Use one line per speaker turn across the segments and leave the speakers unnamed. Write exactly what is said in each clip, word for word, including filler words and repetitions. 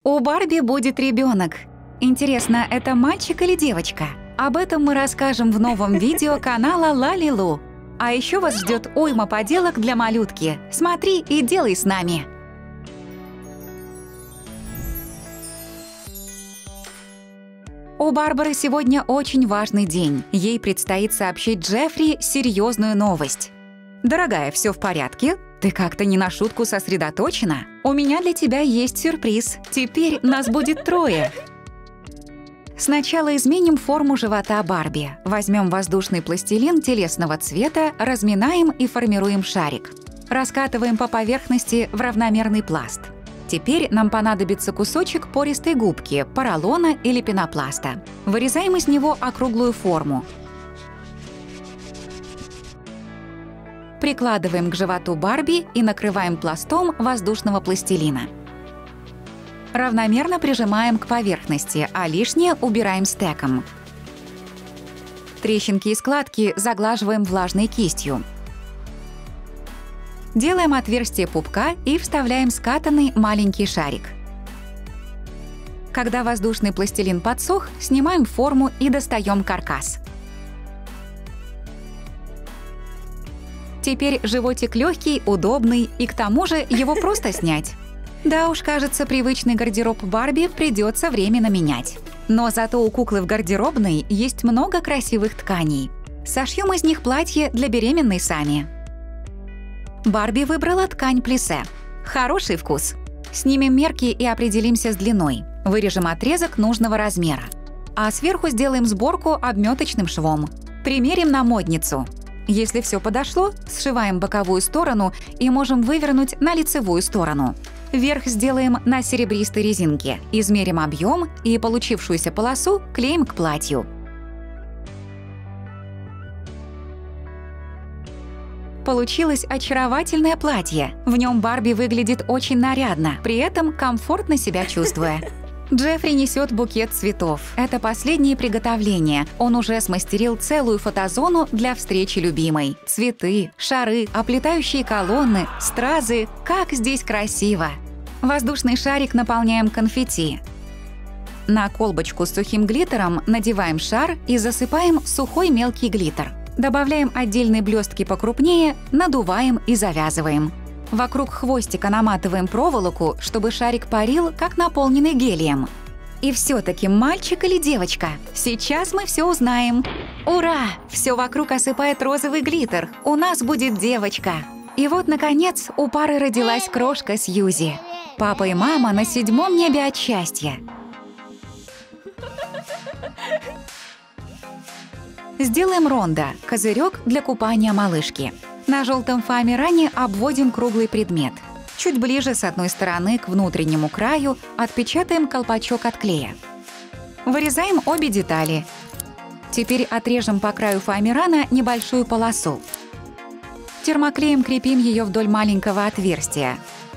У Барби будет ребенок. Интересно, это мальчик или девочка? Об этом мы расскажем в новом видео канала Лалилу. А еще вас ждет уйма поделок для малютки. Смотри и делай с нами. У Барбары сегодня очень важный день. Ей предстоит сообщить Джеффри серьезную новость. «Дорогая, все в порядке? Ты как-то не на шутку сосредоточена? У меня для тебя есть сюрприз. Теперь нас будет трое». Сначала изменим форму живота Барби. Возьмем воздушный пластилин телесного цвета, разминаем и формируем шарик. Раскатываем по поверхности в равномерный пласт. Теперь нам понадобится кусочек пористой губки, поролона или пенопласта. Вырезаем из него округлую форму. Прикладываем к животу Барби и накрываем пластом воздушного пластилина. Равномерно прижимаем к поверхности, а лишнее убираем стеком. Трещинки и складки заглаживаем влажной кистью. Делаем отверстие пупка и вставляем скатанный маленький шарик. Когда воздушный пластилин подсох, снимаем форму и достаем каркас. Теперь животик легкий, удобный, и к тому же его просто снять. Да уж, кажется, привычный гардероб Барби придется временно менять. Но зато у куклы в гардеробной есть много красивых тканей. Сошьем из них платье для беременной сами. Барби выбрала ткань плиссе. Хороший вкус. Снимем мерки и определимся с длиной. Вырежем отрезок нужного размера. А сверху сделаем сборку обметочным швом. Примерим на модницу. Если все подошло, сшиваем боковую сторону и можем вывернуть на лицевую сторону. Верх сделаем на серебристой резинке. Измерим объем и получившуюся полосу клеим к платью. Получилось очаровательное платье. В нем Барби выглядит очень нарядно, при этом комфортно себя чувствуя. Джеффри несет букет цветов. Это последнее приготовление. Он уже смастерил целую фотозону для встречи любимой. Цветы, шары, оплетающие колонны, стразы. Как здесь красиво! Воздушный шарик наполняем конфетти. На колбочку с сухим глиттером надеваем шар и засыпаем сухой мелкий глиттер. Добавляем отдельные блестки покрупнее, надуваем и завязываем. Вокруг хвостика наматываем проволоку, чтобы шарик парил, как наполненный гелием. И все-таки мальчик или девочка? Сейчас мы все узнаем. Ура! Все вокруг осыпает розовый глиттер. У нас будет девочка. И вот, наконец, у пары родилась крошка Сьюзи. Папа и мама на седьмом небе от счастья. Сделаем рондо – козырек для купания малышки. На желтом фоамиране обводим круглый предмет. Чуть ближе с одной стороны к внутреннему краю отпечатаем колпачок от клея. Вырезаем обе детали. Теперь отрежем по краю фоамирана небольшую полосу. Термоклеем крепим ее вдоль маленького отверстия.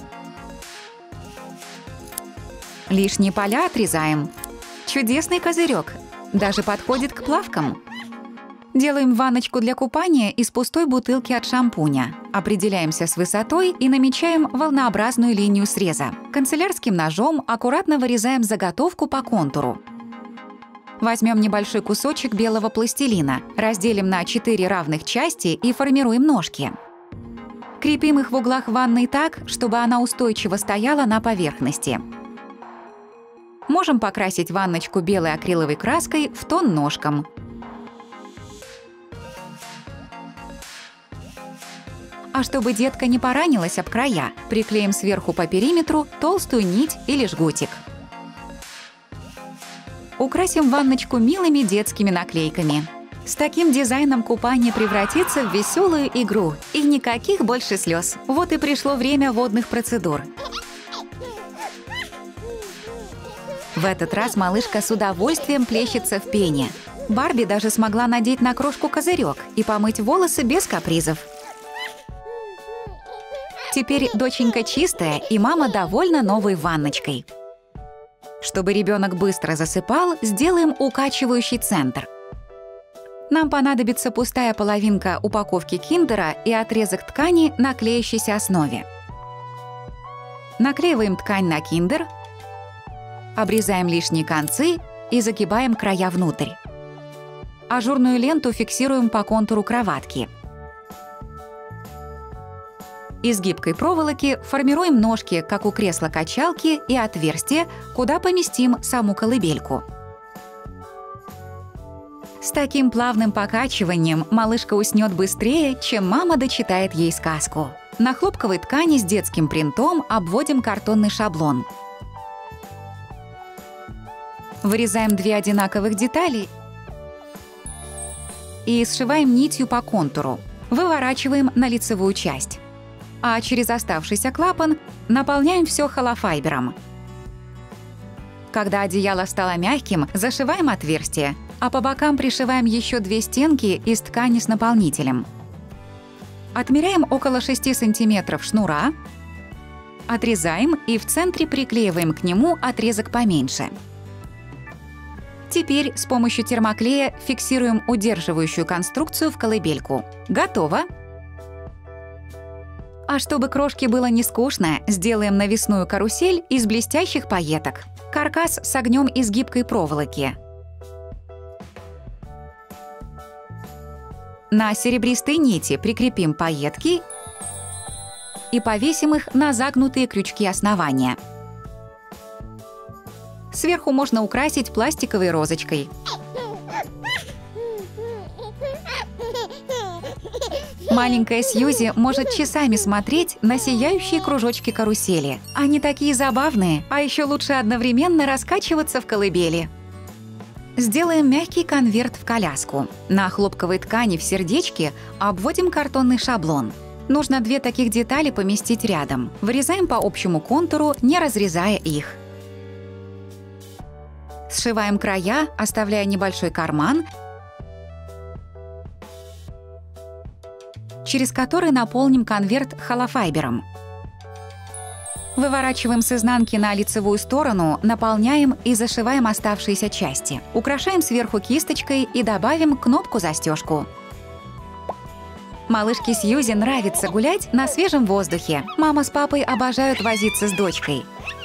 Лишние поля отрезаем. Чудесный козырек. Даже подходит к плавкам. Делаем ванночку для купания из пустой бутылки от шампуня. Определяемся с высотой и намечаем волнообразную линию среза. Канцелярским ножом аккуратно вырезаем заготовку по контуру. Возьмем небольшой кусочек белого пластилина, разделим на четыре равных части и формируем ножки. Крепим их в углах ванной так, чтобы она устойчиво стояла на поверхности. Можем покрасить ванночку белой акриловой краской в тон ножкам. А чтобы детка не поранилась об края, приклеим сверху по периметру толстую нить или жгутик. Украсим ванночку милыми детскими наклейками. С таким дизайном купание превратится в веселую игру. И никаких больше слез. Вот и пришло время водных процедур. В этот раз малышка с удовольствием плещется в пене. Барби даже смогла надеть на крошку козырек и помыть волосы без капризов. Теперь доченька чистая, и мама довольна новой ванночкой. Чтобы ребенок быстро засыпал, сделаем укачивающий центр. Нам понадобится пустая половинка упаковки киндера и отрезок ткани на клеящейся основе. Наклеиваем ткань на киндер. Обрезаем лишние концы и загибаем края внутрь. Ажурную ленту фиксируем по контуру кроватки. Из гибкой проволоки формируем ножки, как у кресла-качалки, и отверстие, куда поместим саму колыбельку. С таким плавным покачиванием малышка уснет быстрее, чем мама дочитает ей сказку. На хлопковой ткани с детским принтом обводим картонный шаблон. Вырезаем две одинаковых детали и сшиваем нитью по контуру. Выворачиваем на лицевую часть. А через оставшийся клапан наполняем все холофайбером. Когда одеяло стало мягким, зашиваем отверстие, а по бокам пришиваем еще две стенки из ткани с наполнителем. Отмеряем около шести сантиметров шнура, отрезаем и в центре приклеиваем к нему отрезок поменьше. Теперь с помощью термоклея фиксируем удерживающую конструкцию в колыбельку. Готово! А чтобы крошке было не скучно, сделаем навесную карусель из блестящих пайеток. Каркас согнем из гибкой проволоки. На серебристой нити прикрепим пайетки и повесим их на загнутые крючки основания. Сверху можно украсить пластиковой розочкой. Маленькая Сьюзи может часами смотреть на сияющие кружочки карусели. Они такие забавные, а еще лучше одновременно раскачиваться в колыбели. Сделаем мягкий конверт в коляску. На хлопковой ткани в сердечке обводим картонный шаблон. Нужно две таких детали поместить рядом. Вырезаем по общему контуру, не разрезая их. Сшиваем края, оставляя небольшой карман, через который наполним конверт холофайбером. Выворачиваем с изнанки на лицевую сторону, наполняем и зашиваем оставшиеся части. Украшаем сверху кисточкой и добавим кнопку-застежку. Малышке Сьюзи нравится гулять на свежем воздухе. Мама с папой обожают возиться с дочкой.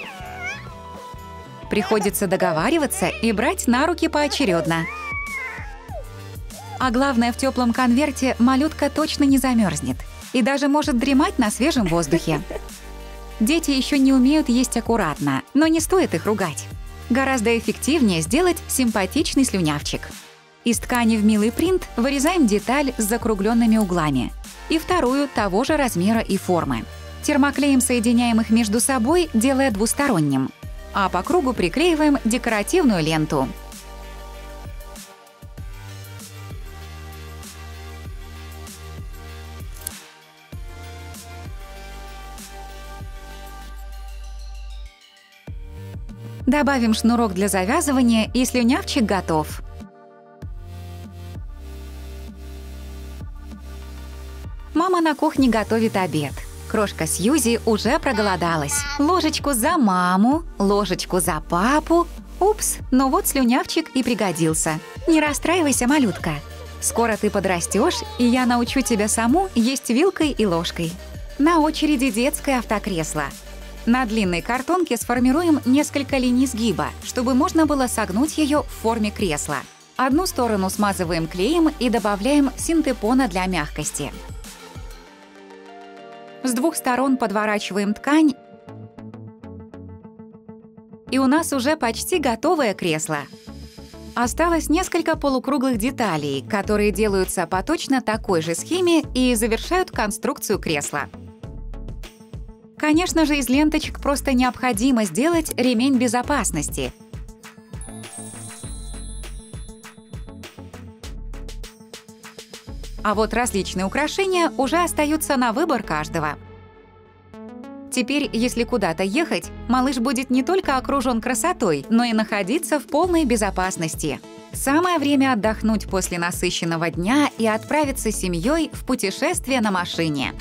Приходится договариваться и брать на руки поочередно. А главное, в теплом конверте малютка точно не замерзнет и даже может дремать на свежем воздухе. Дети еще не умеют есть аккуратно, но не стоит их ругать. Гораздо эффективнее сделать симпатичный слюнявчик. Из ткани в милый принт вырезаем деталь с закругленными углами и вторую того же размера и формы. Термоклеем соединяем их между собой, делая двусторонним. А по кругу приклеиваем декоративную ленту. Добавим шнурок для завязывания, и слюнявчик готов. Мама на кухне готовит обед. Крошка Сьюзи уже проголодалась. Ложечку за маму, ложечку за папу. Упс, ну вот слюнявчик и пригодился. Не расстраивайся, малютка. Скоро ты подрастешь, и я научу тебя саму есть вилкой и ложкой. На очереди детское автокресло. На длинной картонке сформируем несколько линий сгиба, чтобы можно было согнуть ее в форме кресла. Одну сторону смазываем клеем и добавляем синтепона для мягкости. С двух сторон подворачиваем ткань, и у нас уже почти готовое кресло. Осталось несколько полукруглых деталей, которые делаются по точно такой же схеме и завершают конструкцию кресла. Конечно же, из ленточек просто необходимо сделать ремень безопасности. А вот различные украшения уже остаются на выбор каждого. Теперь, если куда-то ехать, малыш будет не только окружен красотой, но и находиться в полной безопасности. Самое время отдохнуть после насыщенного дня и отправиться с семьей в путешествие на машине.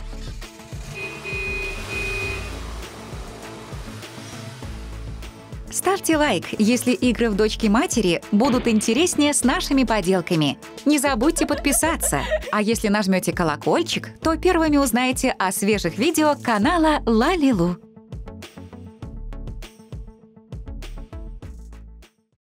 Ставьте лайк, если игры в дочки матери будут интереснее с нашими поделками. Не забудьте подписаться. А если нажмете колокольчик, то первыми узнаете о свежих видео канала Лалилу.